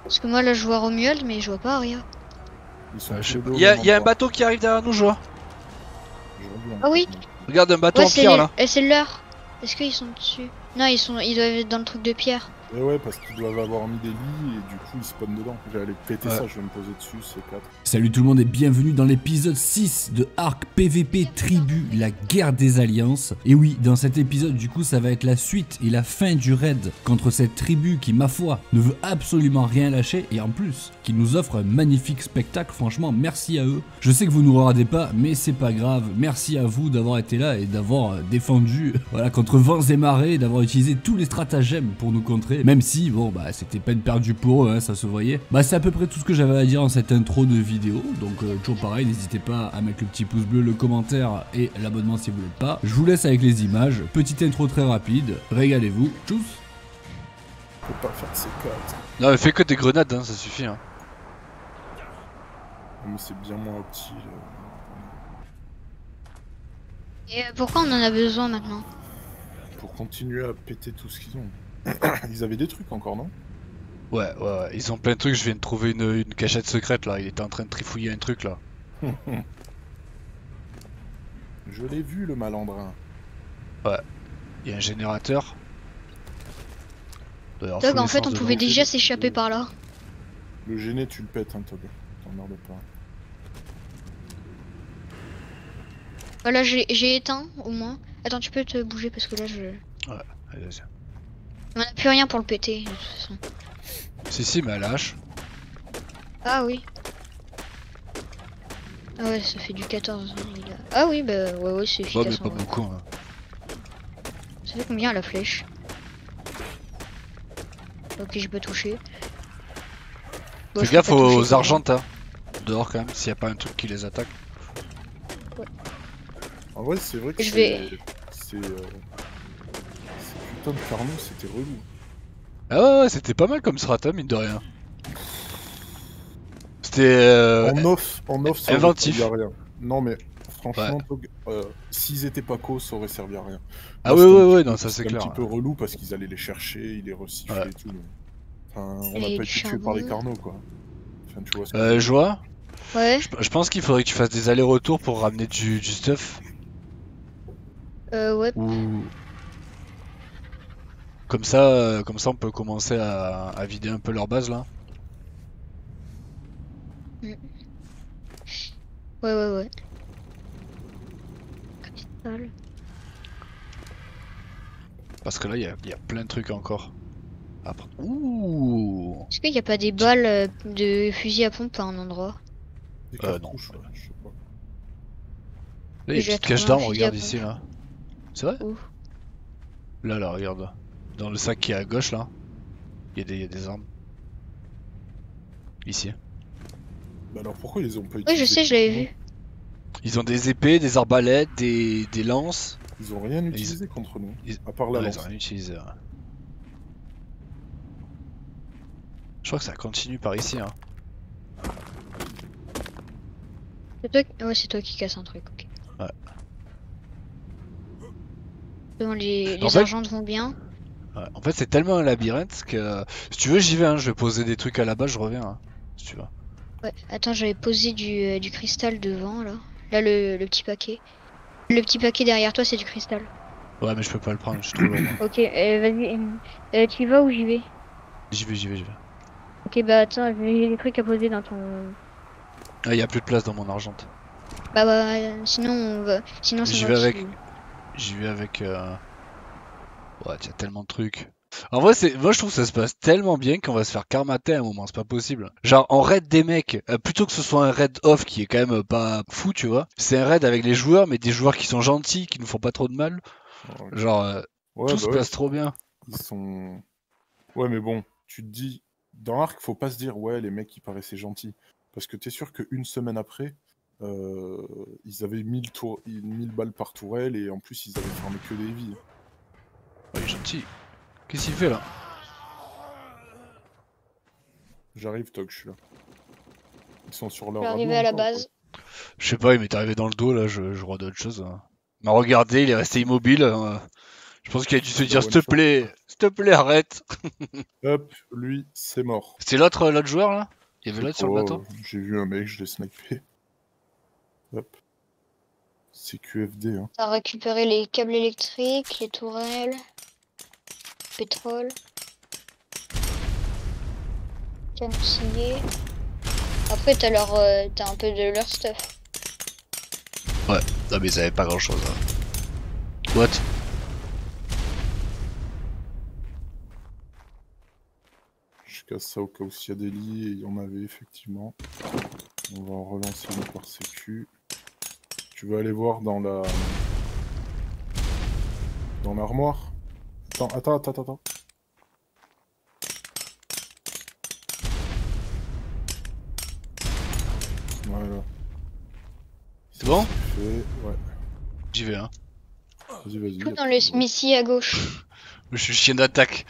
Parce que moi là je vois Romuald mais je vois pas Aria. Ils sont Je tous sais les pas. deux au Il y a, même y a un endroit. bateau qui arrive derrière nous, je vois. Je reviens. Ah oui. Regarde, un bateau Ouais en pierre là. c'est leur. Est-ce qu'ils sont dessus? Non ils doivent être dans le truc de pierre. Et ouais, parce qu'ils doivent avoir mis des lits et du coup ils spawnent dedans. J'allais péter Ouais. ça, je vais me poser dessus, c'est 4. Salut tout le monde et bienvenue dans l'épisode 6 de Arc PVP Tribu, la guerre des alliances. Et oui, dans cet épisode du coup ça va être la suite et la fin du raid contre cette tribu qui, ma foi, ne veut absolument rien lâcher et en plus, qui nous offre un magnifique spectacle. Franchement, merci à eux. Je sais que vous nous regardez pas, mais c'est pas grave. Merci à vous d'avoir été là et d'avoir défendu voilà, contre vents et marées, d'avoir utilisé tous les stratagèmes pour nous contrer. Même si, bon, bah c'était peine perdue pour eux, hein, ça se voyait. Bah c'est à peu près tout ce que j'avais à dire dans cette intro de vidéo. Donc toujours pareil, n'hésitez pas à mettre le petit pouce bleu, le commentaire et l'abonnement si vous l'êtes pas. Je vous laisse avec les images. Petite intro très rapide. Régalez-vous. Tchuss. Faut pas faire de ces 4. Non, mais fais que des grenades, hein, ça suffit. Hein. Mais c'est bien moins opti. Et pourquoi on en a besoin maintenant? Pour continuer à péter tout ce qu'ils ont. Ils avaient des trucs encore, non? Ouais, ils ont plein de trucs. Je viens de trouver une cachette secrète là. Il était en train de trifouiller un truc là. Je l'ai vu le malandrin. Ouais. Il y a un générateur. Tog, en fait on pouvait déjà s'échapper par là. Le gêné, tu le pètes, hein, Tog. T'emmerdes pas. Voilà, j'ai éteint au moins. Attends, tu peux te bouger parce que là je. Ouais, allez, vas-y. On a plus rien pour le péter de toute façon. Si, mais elle lâche. Ah oui. Ah ouais, ça fait du 14. Ah oui, bah ouais, c'est Ouais, mais efficace. pas beaucoup. Hein. Ça fait combien la flèche? Ok, j'ai pas touché. Bon, Fais je peux gaffe pas toucher, aux c'est bon. argentas. Dehors quand même, s'il n'y a pas un truc qui les attaque. En vrai, c'est vrai que Je vais. c'est putain de Carnot, c'était relou. Ah ouais, c'était pas mal comme strata, mine de rien. C'était En off, ça aurait inventif. servi à rien. Non mais franchement, Tog, s'ils étaient pas co, ça aurait servi à rien. Ah Là, ouais, non, ça c'est c'était un clair. petit peu relou parce qu'ils allaient les chercher, ils les recyclaient Ouais. et tout. Mais... Enfin, on Et n'a pas du été tué par les charbon. Carnot, quoi. Enfin, tu vois ce que je veux dire. Je vois. Ouais. Je pense qu'il faudrait que tu fasses des allers-retours pour ramener du stuff. Ouais. Ou comme ça on peut commencer à vider un peu leur base là. Ouais. Capital. Parce que là, il y a plein de trucs encore. Après... Ouh. Est-ce qu'il n'y a pas des balles de fusil à pompe à un endroit? Des non. cartouches, ouais, je sais pas. Là, il y a une J'ai petite cache trouvé un d'armes, fusil à regarde pompe. ici là. C'est vrai? Où? Là, regarde. Dans le sac qui est à gauche là, il y a des armes. Ici. Bah alors pourquoi ils ont pas Oui, utilisé? je sais, je l'avais vu. Ils ont des épées, des arbalètes, des lances. Ils ont rien utilisé contre nous, Ils... à part la Ouais, lance. ils ont rien utilisé. Ouais. Je crois que ça continue par ici. Hein. C'est toi qui... Ouais, c'est toi qui casse un truc, ok. Ouais. Bon, les En fait- argentes vont bien. Ouais. En fait, c'est tellement un labyrinthe que si tu veux, j'y vais. Hein. Je vais poser des trucs à la base, je reviens. Hein, si tu veux. Ouais, attends, j'avais posé du cristal devant, là. Là, le petit paquet. Le petit paquet derrière toi, c'est du cristal. Ouais, mais je peux pas le prendre, je suis trop loin. Ok, vas-y. Tu y vas ou j'y vais? J'y vais. Ok, bah attends, j'ai des trucs à poser dans ton... Ah, y a plus de place dans mon argente. Bah, sinon, on va... Sinon, c'est J'y moi vais avec. qui... J'y vais avec. Ouais, y a tellement de trucs. En vrai, moi je trouve que ça se passe tellement bien qu'on va se faire karmater à un moment, c'est pas possible. Genre, en raid des mecs, plutôt que ce soit un raid off qui est quand même pas fou, tu vois, c'est un raid avec les joueurs, mais des joueurs qui sont gentils, qui nous font pas trop de mal. Ouais. Genre, Ouais, tout bah se ouais, passe trop bien. ils sont... Ouais, mais bon, tu te dis... Dans Ark, faut pas se dire, ouais, les mecs, ils paraissaient gentils. Parce que t'es sûr qu'une semaine après, ils avaient 1000 balles par tourelle, et en plus, ils avaient fermé que des vies. Ouais, il est gentil. Qu'est-ce qu'il fait là? J'arrive, Tog, je suis là. Ils sont sur leur Je vais radeau arriver à la encore, base. Je sais pas, il m'est arrivé dans le dos là, je vois d'autres choses. Hein. Il m'a regardé, il est resté immobile. Je pense qu'il a dû se La dire one s'il shot. te plaît, arrête. Hop, lui, c'est mort. C'est l'autre joueur là? Il y avait Je l'autre sais sur le pas, bateau? j'ai vu un mec, je l'ai snipé. Hop. C'est QFD, hein. T'as récupéré les câbles électriques, les tourelles, pétrole, canne sciée. Après, t'as un peu de leur stuff. Ouais. Non mais ils avaient pas grand chose. What? Je casse ça au cas où s'il y a des lits, et il y en avait effectivement. On va en relancer une par sécu. Tu veux aller voir dans la... dans l'armoire? Attends. Voilà. C'est bon? Fait. Ouais. J'y vais hein. Vas-y. Tout y a dans pas le de- Smithy à gauche. Je suis chien d'attaque.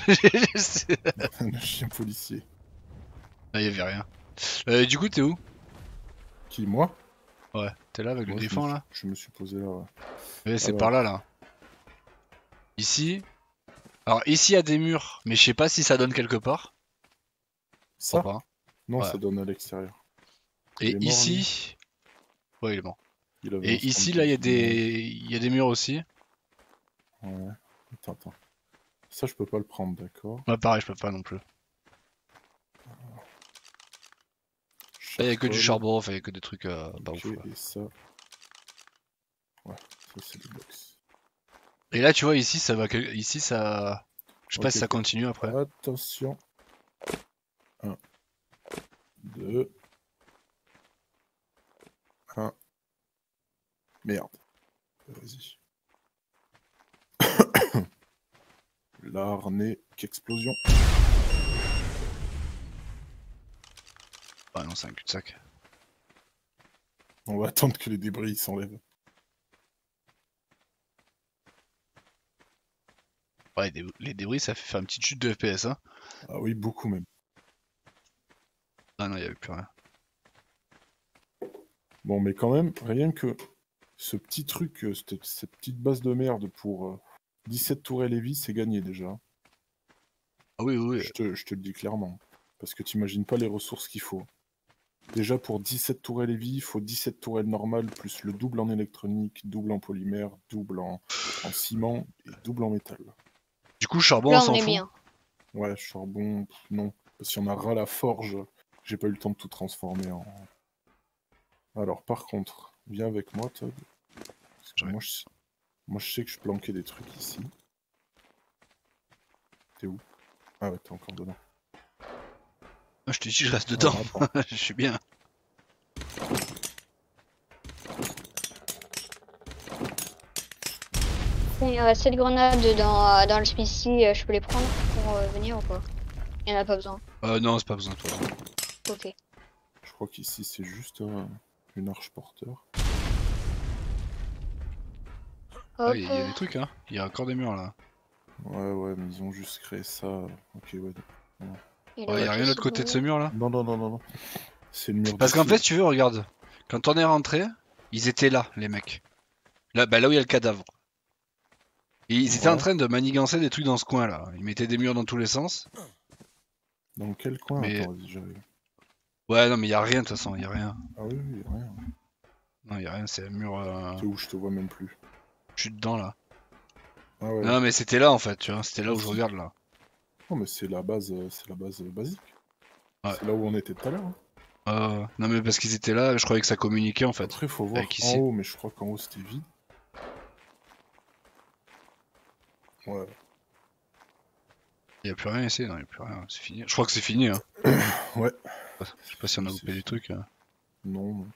Le chien policier. Ah, y avait rien. Du coup, t'es où? Qui, moi? Ouais, t'es là avec le Moi, griffon là? je me suis posé là, ouais. Ouais, c'est Alors. par là. Ici. Alors, ici, il y a des murs, mais je sais pas si ça donne quelque part. Je Ça? crois pas. Non, Ouais. ça donne à l'extérieur. Et Il est mort, ici. Ouais, il est mort. Il avait un Et ici, stand là, il y a de- il y a des murs aussi. Ouais. Attends. Ça, je peux pas le prendre, d'accord. Ouais, pareil, je peux pas non plus. Là, il y a que du Charcoal. charbon, enfin, il y a que des trucs pas Ok, ouf. Quoi. et ça. Ouais, ça, c'est des box. Et là, tu vois, ici, ça va. Ici, ça. Je sais pas Ok, si ça ok. continue après. Attention. 1, 2. 1. Merde. Vas-y. L'arnée qu'explosion. Ah non, c'est un cul-de-sac. On va attendre que les débris s'enlèvent. Ouais, les débris, ça fait faire une petite chute de FPS, hein. Ah oui, beaucoup même. Ah non, il y avait plus rien. Bon, mais quand même, rien que ce petit truc, cette petite base de merde pour 17 tourelles Lévis, c'est gagné déjà. Ah oui, oui, oui. Je te le dis clairement. Parce que t'imagines pas les ressources qu'il faut. Déjà pour 17 tourelles Lévis, il faut 17 tourelles normales, plus le double en électronique, double en polymère, double en ciment et double en métal. Du coup, charbon, Là, on on s'en est fout. bien. Ouais, charbon, non. Parce qu'il y en a ras la forge, j'ai pas eu le temps de tout transformer en... Alors par contre, viens avec moi, Todd. Parce que Ouais. moi je sais que je planquais des trucs ici. T'es où? Ah ouais, t'es encore dedans. Ah, je te dis, je reste dedans. Ah, attends. Je suis bien. Il y a 7 grenades dans le Smithy, je peux les prendre pour venir ou pas? Il y en a pas besoin. Non, c'est pas besoin de toi. Ok. Je crois qu'ici c'est juste une arche porteur. Ah, Hop. il y a des trucs, hein. Il y a encore des murs là. Ouais, mais ils ont juste créé ça. Ok, ouais. Et Ouais, y a rien de l'autre côté de ce mur là. Non. C'est le mur Parce du qu'en fait, dessus. si tu veux, regarde. Quand on est rentré, ils étaient là, les mecs. Là, bah, là où il y a le cadavre. Et ils étaient en Ouais. train de manigancer des trucs dans ce coin là. Ils mettaient des murs dans tous les sens. Dans quel coin? Mais- Attends, vas-y, j'arrive. Ouais, non, mais y a rien de toute façon, y a rien. Ah oui, rien. Non, y a rien, c'est un mur. T'es où? Je te vois même plus. Je suis dedans là. Ah ouais. Non, mais c'était là en fait, tu vois. C'était là où je Si. regarde là. Non, mais c'est la base basique. Ouais. C'est là où on était tout à l'heure. Hein. Non, mais parce qu'ils étaient là, je croyais que ça communiquait en fait. Après, faut voir Avec ici. en haut, mais je crois qu'en haut c'était vide. Ouais. Y a plus rien ici, non, y a plus rien, c'est fini. Je crois que c'est fini, hein. Ouais. Je sais pas si on a C'est loupé des fini. trucs. Non.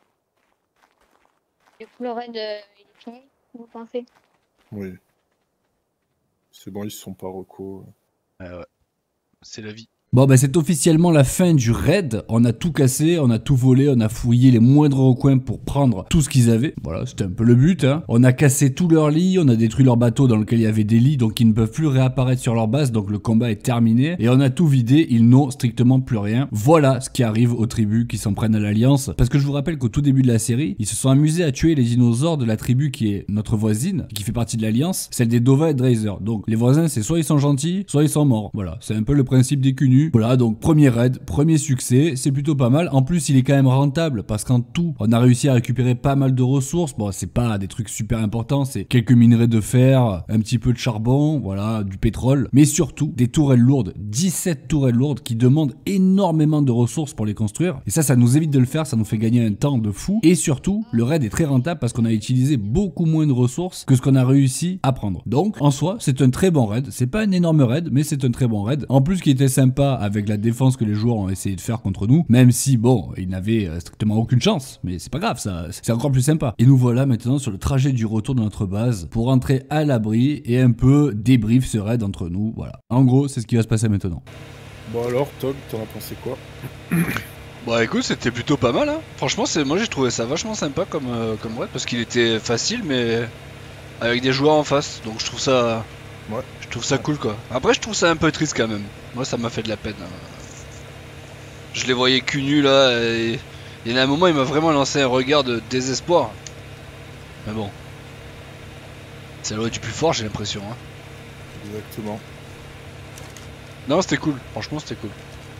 Du coup, le raid, il est fini, vous pensez? Oui. C'est bon, ils se sont pas recos. Ouais. C'est la vie. Bon bah c'est officiellement la fin du raid, on a tout cassé, on a tout volé, on a fouillé les moindres recoins pour prendre tout ce qu'ils avaient, voilà c'était un peu le but hein. On a cassé tous leurs lits, on a détruit leur bateau dans lequel il y avait des lits donc ils ne peuvent plus réapparaître sur leur base donc le combat est terminé et on a tout vidé, ils n'ont strictement plus rien. Voilà ce qui arrive aux tribus qui s'en prennent à l'Alliance, parce que je vous rappelle qu'au tout début de la série, ils se sont amusés à tuer les dinosaures de la tribu qui est notre voisine, qui fait partie de l'Alliance, celle des Dova et Drazer. Donc les voisins c'est soit ils sont gentils, soit ils sont morts, voilà c'est un peu le principe des cunus. Voilà, donc premier raid, premier succès, c'est plutôt pas mal. En plus, il est quand même rentable parce qu'en tout, on a réussi à récupérer pas mal de ressources. Bon, c'est pas des trucs super importants, c'est quelques minerais de fer, un petit peu de charbon, voilà, du pétrole, mais surtout des tourelles lourdes, 17 tourelles lourdes qui demandent énormément de ressources pour les construire. Et ça nous évite de le faire, ça nous fait gagner un temps de fou. Et surtout, le raid est très rentable parce qu'on a utilisé beaucoup moins de ressources que ce qu'on a réussi à prendre. Donc, en soi, c'est un très bon raid. C'est pas un énorme raid, mais c'est un très bon raid. En plus, ce qui était sympa avec la défense que les joueurs ont essayé de faire contre nous, même si bon, ils n'avaient strictement aucune chance, mais c'est pas grave, ça, c'est encore plus sympa. Et nous voilà maintenant sur le trajet du retour de notre base pour rentrer à l'abri et un peu débrief ce raid entre nous, voilà. En gros, c'est ce qui va se passer maintenant. Bon alors, Tog, t'en as pensé quoi? Bah écoute, c'était plutôt pas mal, hein. Franchement, moi j'ai trouvé ça vachement sympa comme raid parce qu'il était facile, mais avec des joueurs en face, donc je trouve ça. Ouais. Je trouve ça cool quoi. Après je trouve ça un peu triste quand même. Moi ça m'a fait de la peine. Je les voyais cul nus là et il y a un moment il m'a vraiment lancé un regard de désespoir. Mais bon. C'est la loi du plus fort j'ai l'impression hein. Exactement. Non c'était cool, franchement c'était cool.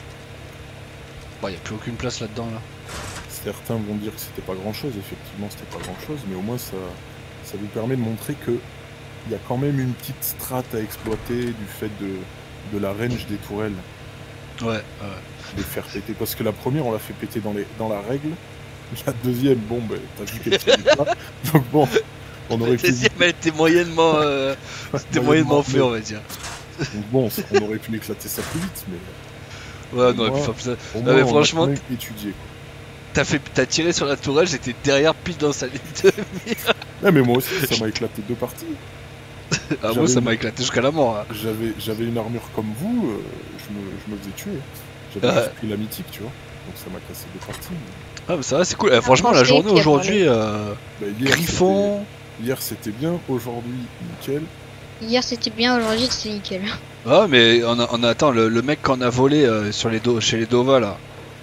Bon y a plus aucune place là-dedans là. Certains vont dire que c'était pas grand chose, effectivement c'était pas grand chose, mais au moins ça vous permet de montrer que il y a quand même une petite strate à exploiter du fait de la range des tourelles. Ouais. Les faire péter. Parce que la première, on l'a fait péter dans la règle. La deuxième, bon, ben, t'as vu qu'elle tirait pas. Donc bon, on aurait pu... La deuxième elle était moyennement, moyennement fait on va dire. Donc bon, on aurait pu éclater ça plus vite, mais... Ouais, on aurait pu faire plus ça. Au Non, moins, mais franchement, on a quand même étudié, quoi. t'as tiré sur la tourelle, j'étais derrière pile dans sa ligne de mire. Ouais, mais moi aussi, ça m'a éclaté 2 parties. Ah moi ça m'a éclaté jusqu'à la mort. Hein. J'avais une armure comme vous, je me faisais tuer. J'avais juste pris la mythique, tu vois. Donc ça m'a cassé 2 parties. Ah mais ça va, c'est cool. Franchement la journée aujourd'hui, Griffon... Hier c'était bien, aujourd'hui nickel. Hier c'était bien, aujourd'hui c'est nickel. Ah mais on attend le mec qu'on a volé chez les Dova là.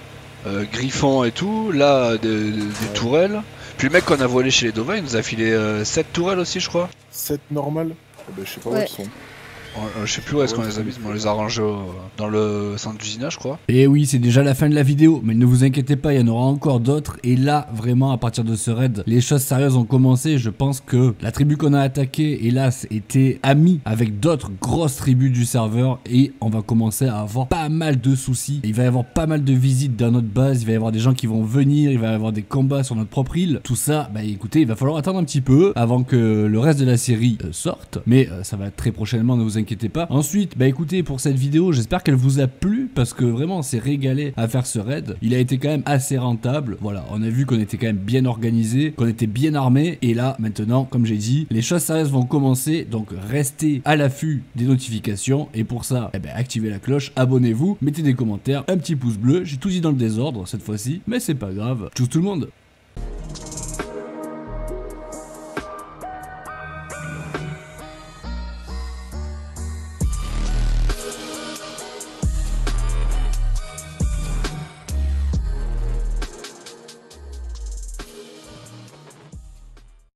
Griffon et tout, là des tourelles. Puis le mec qu'on a volé chez les Dova il nous a filé 7 tourelles aussi je crois. 7 normales? Ben, je sais pas où elles sont. Je sais plus où est-ce qu'on les a mis, mais on les a rangés dans le centre d'usinage, je crois. Et oui, c'est déjà la fin de la vidéo, mais ne vous inquiétez pas, il y en aura encore d'autres. Et là, vraiment, à partir de ce raid, les choses sérieuses ont commencé. Je pense que la tribu qu'on a attaquée, hélas, était amie avec d'autres grosses tribus du serveur. Et on va commencer à avoir pas mal de soucis. Il va y avoir pas mal de visites dans notre base, il va y avoir des gens qui vont venir, il va y avoir des combats sur notre propre île. Tout ça, bah écoutez, il va falloir attendre un petit peu avant que le reste de la série sorte. Mais ça va très prochainement, ne vous inquiétez pas. Ensuite, bah écoutez, pour cette vidéo, j'espère qu'elle vous a plu parce que vraiment on s'est régalé à faire ce raid. Il a été quand même assez rentable. Voilà, on a vu qu'on était quand même bien organisé, qu'on était bien armé. Et là, maintenant, comme j'ai dit, les choses sérieuses vont commencer. Donc restez à l'affût des notifications. Et pour ça, eh ben, activez la cloche, abonnez-vous, mettez des commentaires, un petit pouce bleu. J'ai tout dit dans le désordre cette fois-ci, mais c'est pas grave. Tchuss tout le monde.